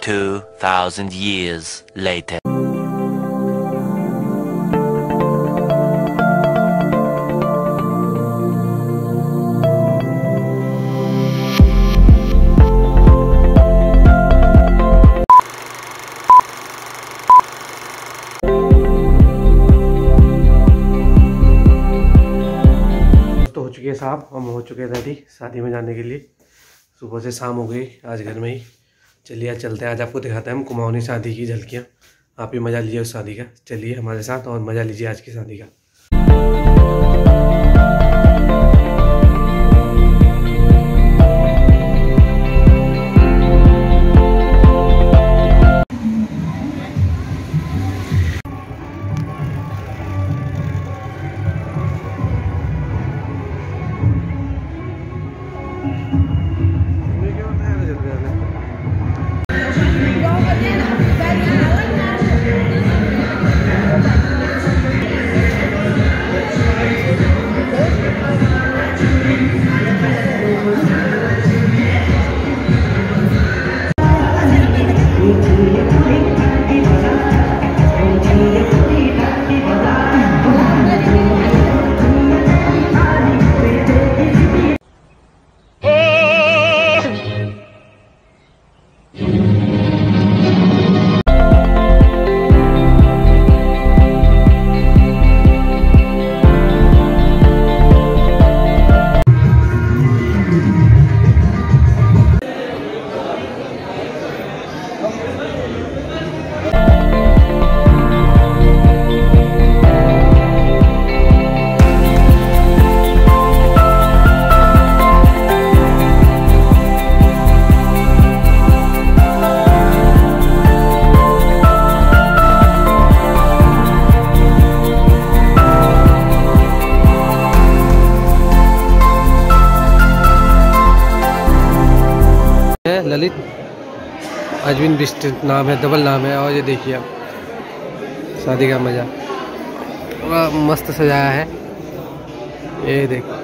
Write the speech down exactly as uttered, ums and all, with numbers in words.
two thousand years later. हो चुके हैं साहब, हम हो चुके हैं रेडी शादी में जाने के लिए। सुबह से शाम हो गई आज घर में ही। चलिए आज चलते हैं, आज आपको दिखाते हैं हम कुमाऊनी शादी की झलकियाँ। आप भी मज़ा लीजिए उस शादी का। चलिए हमारे साथ और मज़ा लीजिए आज की शादी का। ललित अजविन बिस्ट नाम है, डबल नाम है। और ये देखिए आप शादी का मज़ा, पूरा मस्त सजाया है। ये देखो